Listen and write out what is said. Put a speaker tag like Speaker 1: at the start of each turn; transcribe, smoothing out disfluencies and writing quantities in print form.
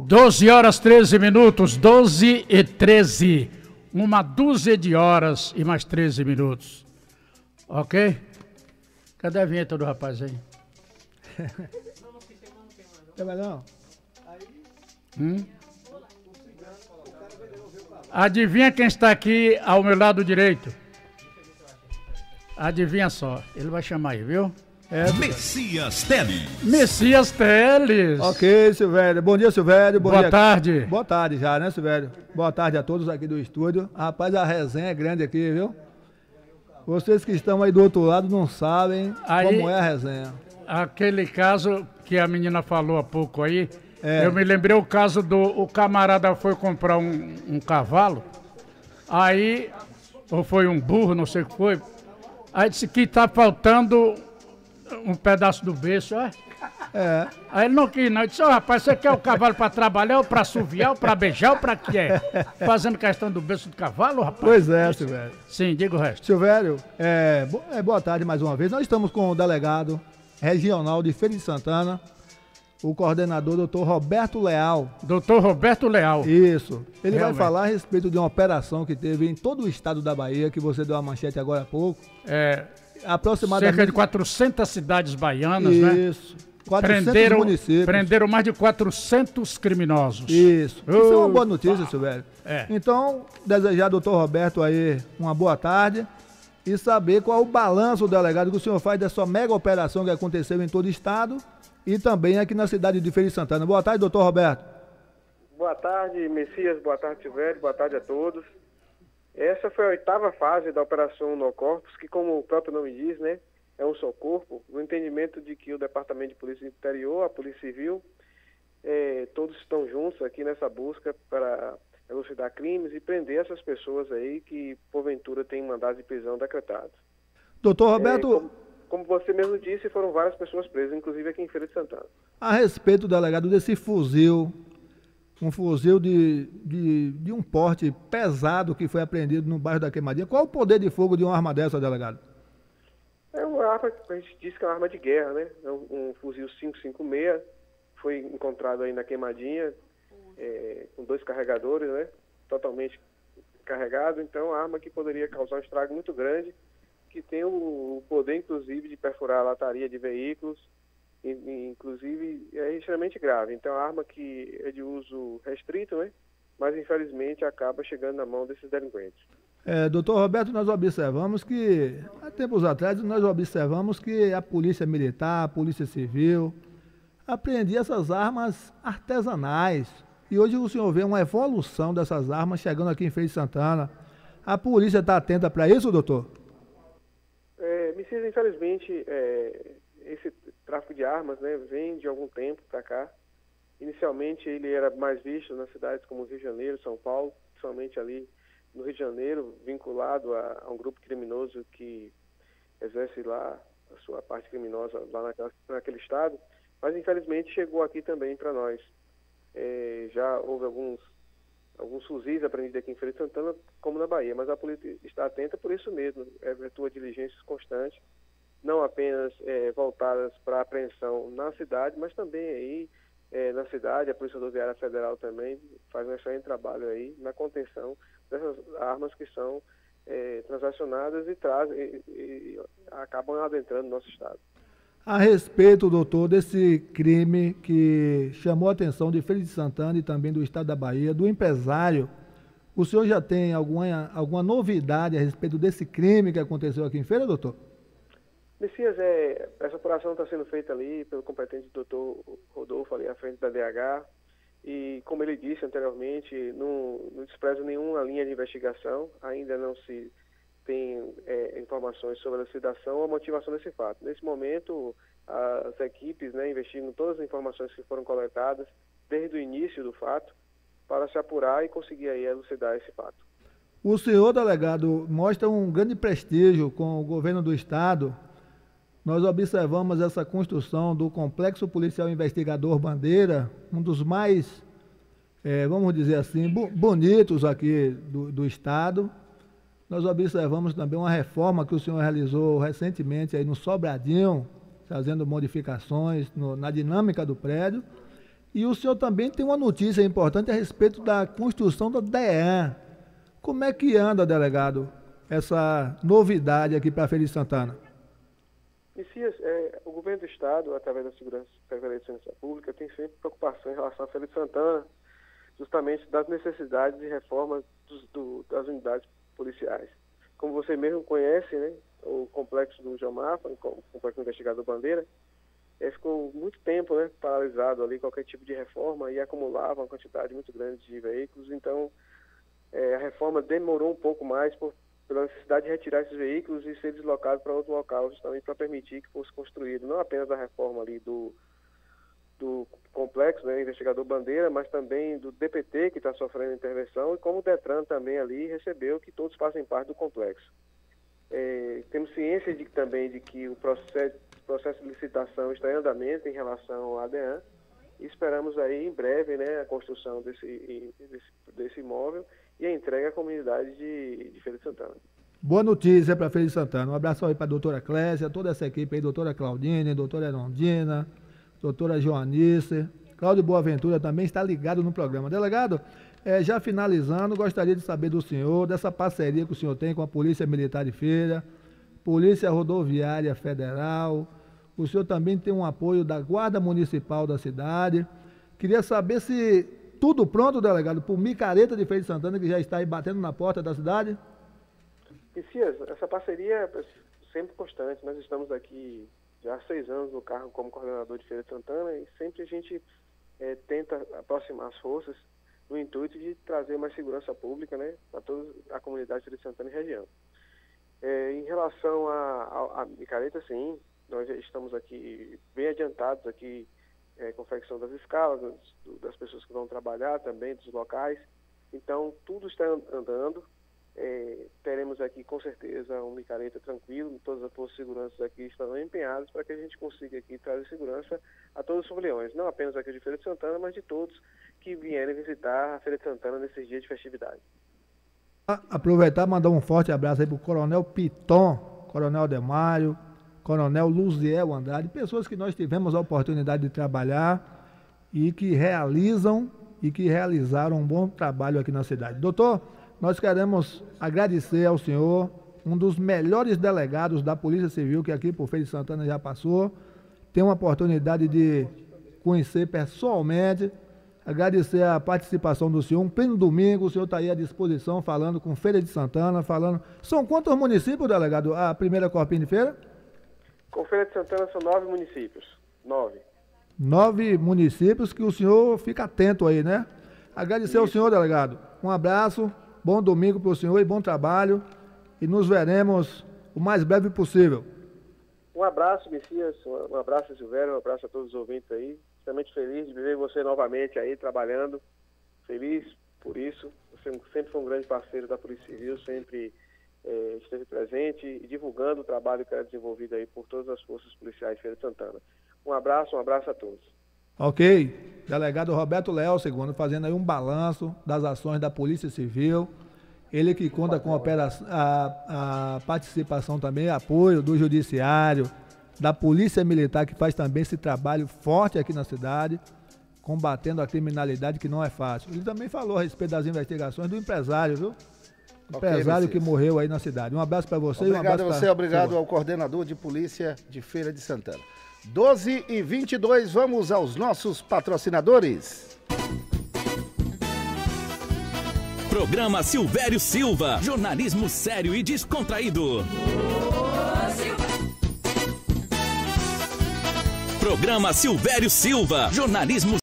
Speaker 1: 12 horas 13 minutos, 12 e 13. Uma dúzia de horas e mais 13 minutos. Ok? Cadê a vinheta do rapaz aí?
Speaker 2: Não.
Speaker 1: Adivinha quem está aqui ao meu lado direito? Adivinha só. Ele vai chamar aí, viu?
Speaker 3: Messias Teles.
Speaker 1: Messias Teles.
Speaker 2: Ok, Silvério. Bom dia, Silvério.
Speaker 1: Boa tarde.
Speaker 2: Boa tarde já, né, Silvério? Boa tarde a todos aqui do estúdio. Rapaz, a resenha é grande aqui, viu? Vocês que estão aí do outro lado não sabem como é a resenha.
Speaker 1: Aquele caso que a menina falou há pouco aí, eu me lembrei o caso o camarada foi comprar um cavalo, aí, ou foi um burro, não sei o que foi, aí disse que tá faltando um pedaço do beiço, Aí ele não quis, não. Ele disse, rapaz, você quer o cavalo para trabalhar, ou para assoviar, ou para beijar, ou para quê? Fazendo questão do beiço do cavalo, rapaz?
Speaker 2: Pois é, Silvério.
Speaker 1: Sim, diga o resto.
Speaker 2: Silvério, boa tarde mais uma vez. Nós estamos com o delegado regional de Feira de Santana, o coordenador, doutor Roberto Leal.
Speaker 1: Doutor Roberto Leal.
Speaker 2: Isso. Ele
Speaker 1: Realmente
Speaker 2: vai falar a respeito de uma operação que teve em todo o estado da Bahia, que você deu a manchete agora há pouco. Aproximadamente
Speaker 1: cerca de 400 cidades baianas, né?
Speaker 2: Isso. 400 municípios.
Speaker 1: Prenderam mais de 400 criminosos.
Speaker 2: Isso. Isso é uma boa notícia, Silvério.
Speaker 1: É.
Speaker 2: Então, desejar ao doutor Roberto aí uma boa tarde e saber qual o balanço, delegado, que o senhor faz dessa mega operação que aconteceu em todo o estado e também aqui na cidade de Feira de Santana. Boa tarde, doutor Roberto.
Speaker 4: Boa tarde, Messias. Boa tarde, Silvério. Boa tarde a todos. Essa foi a 8ª fase da Operação No Corpus, que, como o próprio nome diz, né, é um só corpo, no entendimento de que o Departamento de Polícia Interior, a Polícia Civil, todos estão juntos aqui nessa busca para elucidar crimes e prender essas pessoas aí que, porventura, têm mandado de prisão decretados.
Speaker 2: Doutor Roberto...
Speaker 4: Como você mesmo disse, foram várias pessoas presas, inclusive aqui em Feira de Santana.
Speaker 2: A respeito, delegado, desse fuzil, um fuzil de um porte pesado que foi apreendido no bairro da Queimadinha, qual o poder de fogo de uma arma dessa, delegado?
Speaker 4: É uma arma, a gente diz que é uma arma de guerra, né? É um fuzil 5.56, foi encontrado aí na Queimadinha, com 2 carregadores, né? Totalmente carregado, então é uma arma que poderia causar um estrago muito grande, que tem o poder, inclusive, de perfurar a lataria de veículos, inclusive é extremamente grave. Então é uma arma que é de uso restrito, né? Mas infelizmente acaba chegando na mão desses delinquentes.
Speaker 2: Doutor Roberto, nós observamos que, há tempos atrás, a Polícia Militar, a Polícia Civil, apreendia essas armas artesanais. E hoje o senhor vê uma evolução dessas armas chegando aqui em Feira de Santana. A polícia está atenta para isso, doutor?
Speaker 4: Messias, infelizmente, esse tráfico de armas, né, vem de algum tempo para cá. Inicialmente ele era mais visto nas cidades como Rio de Janeiro, São Paulo, principalmente ali no Rio de Janeiro, vinculado a um grupo criminoso que exerce lá a sua parte criminosa lá naquele estado, mas infelizmente chegou aqui também para nós. Já houve alguns fuzis apreendidos aqui em Feira de Santana, como na Bahia, mas a polícia está atenta por isso mesmo, efetua diligências constantes, não apenas voltadas para apreensão na cidade, mas também aí na cidade, a Polícia Rodoviária Federal também faz um excelente trabalho aí na contenção dessas armas que são transacionadas e acabam adentrando no nosso estado.
Speaker 2: A respeito, doutor, desse crime que chamou a atenção de Feira de Santana e também do estado da Bahia, do empresário, o senhor já tem alguma novidade a respeito desse crime que aconteceu aqui em Feira, doutor?
Speaker 4: Messias, essa apuração está sendo feita ali pelo competente doutor Rodolfo, ali à frente da DH, e como ele disse anteriormente, não despreza nenhuma linha de investigação, ainda não se tem informações sobre a elucidação ou a motivação desse fato. Nesse momento, as equipes investigam todas as informações que foram coletadas desde o início do fato para se apurar e conseguir aí elucidar esse fato.
Speaker 2: O senhor, delegado, mostra um grande prestígio com o governo do estado. Nós observamos essa construção do Complexo Policial Investigador Bandeira, um dos mais, vamos dizer assim, bonitos aqui do estado. Nós observamos também uma reforma que o senhor realizou recentemente aí no Sobradinho, fazendo modificações na dinâmica do prédio. E o senhor também tem uma notícia importante a respeito da construção da DEAN. Como é que anda, delegado, essa novidade aqui para a Feira de Santana?
Speaker 4: Messias, o governo do Estado, através da Secretaria de Segurança Pública, tem sempre preocupação em relação à Feira de Santana, justamente das necessidades de reforma das unidades policiais. Como você mesmo conhece, né, o complexo do João Mafra, o complexo do Investigador Bandeira, ficou muito tempo, né, paralisado ali, qualquer tipo de reforma, e acumulava uma quantidade muito grande de veículos. Então, a reforma demorou um pouco mais pela necessidade de retirar esses veículos e ser deslocado para outro local, justamente para permitir que fosse construído não apenas a reforma ali do complexo, né, Investigador Bandeira, mas também do DPT, que está sofrendo intervenção, e como o DETRAN também ali recebeu, que todos fazem parte do complexo. Temos ciência também de que o processo de licitação está em andamento em relação ao ADEAN, e esperamos aí em breve, né, a construção desse imóvel e a entrega à comunidade de Feira de Santana.
Speaker 2: Boa notícia para a Feira de Santana. Um abraço aí para a doutora Clésia, toda essa equipe aí, doutora Claudine, doutora Erondina, doutora Joanice, Cláudio Boaventura também está ligado no programa. Delegado, já finalizando, gostaria de saber do senhor, dessa parceria que o senhor tem com a Polícia Militar de Feira, Polícia Rodoviária Federal, o senhor também tem um apoio da Guarda Municipal da cidade. Queria saber se tudo pronto, delegado, para o Micareta de Feira de Santana, que já está aí batendo na porta da cidade?
Speaker 4: Messias, essa parceria é sempre constante. Nós estamos aqui já há 6 anos no cargo como coordenador de Feira de Santana e sempre a gente tenta aproximar as forças no intuito de trazer mais segurança pública, né, para toda a comunidade de Feira de Santana e região. Em relação à Micareta, sim, nós já estamos aqui bem adiantados aqui, confecção das escalas, das pessoas que vão trabalhar também, dos locais. Então, tudo está andando. Teremos aqui, com certeza, um Micareta tranquilo. Todas as forças de segurança aqui estarão empenhadas para que a gente consiga aqui trazer segurança a todos os foliões, não apenas aqui de Feira de Santana, mas de todos que vierem visitar a Feira de Santana nesses dias de festividade.
Speaker 2: Aproveitar e mandar um forte abraço aí para o Coronel Piton, Coronel Ademário, Coronel Luziel Andrade, pessoas que nós tivemos a oportunidade de trabalhar e que realizaram um bom trabalho aqui na cidade. Doutor, nós queremos agradecer ao senhor, um dos melhores delegados da Polícia Civil que aqui por Feira de Santana já passou, tem uma oportunidade de conhecer pessoalmente, agradecer a participação do senhor, um pleno domingo, o senhor está aí à disposição, falando com Feira de Santana, São quantos municípios, delegado, a primeira Corpinha de Feira?
Speaker 4: Com Feira de Santana são 9 municípios. 9.
Speaker 2: 9 municípios que o senhor fica atento aí, né? Agradecer ao senhor, delegado. Um abraço, bom domingo para o senhor e bom trabalho. E nos veremos o mais breve possível.
Speaker 4: Um abraço, Messias. Um abraço, Silvério. Um abraço a todos os ouvintes aí. Extremamente feliz de ver você novamente aí trabalhando. Feliz por isso. Você sempre foi um grande parceiro da Polícia Civil, sempre esteve presente e divulgando o trabalho que é desenvolvido aí por todas as forças policiais de Feira de Santana. Um abraço a todos.
Speaker 2: Ok. Delegado Roberto Leal, segundo, fazendo aí um balanço das ações da Polícia Civil. Ele que conta com a participação também, apoio do Judiciário, da Polícia Militar, que faz também esse trabalho forte aqui na cidade, combatendo a criminalidade, que não é fácil. Ele também falou a respeito das investigações do empresário, viu? Empresário que morreu aí na cidade. Um abraço para você.
Speaker 5: Obrigado a você, obrigado ao coordenador de polícia de Feira de Santana. 12h22, vamos aos nossos patrocinadores.
Speaker 3: Programa Silvério Silva, jornalismo sério e descontraído. Programa Silvério Silva, jornalismo